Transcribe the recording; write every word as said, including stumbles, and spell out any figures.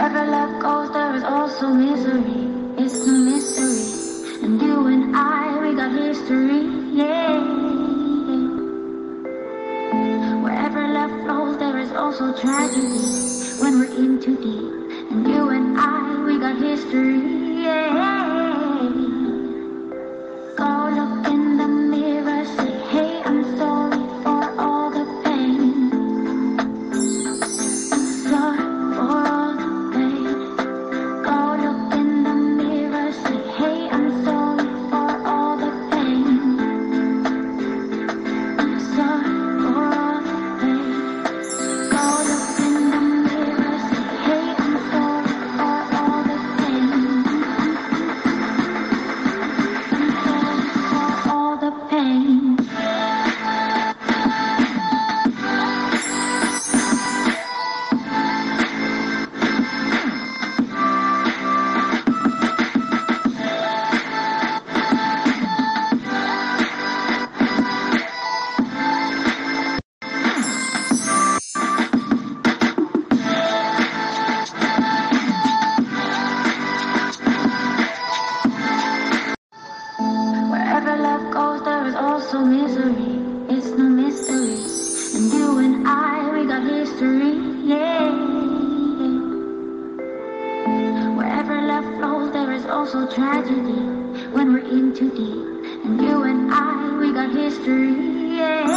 Wherever love goes, there is also misery. It's no mystery. And you and I, we got history, yeah. Wherever love flows, there is also tragedy. When we're in too deep. And you and I, we got history, yeah. Go look in the mirror, say, hey, I'm sorry for all the pain. I'm sorry for all the pain. Go look in the mirror, say, hey, I'm sorry for all the pain. I'm sorry for all the pain. Go look in the mirror, say, hey, I'm sorry for all the pain. I'm sorry for all the pain. Wherever love goes, there is also misery. It's no mystery. And you and I, we got history, yeah. Wherever love flows, there is also tragedy. When we're in too deep. And you and I, we got history, yeah.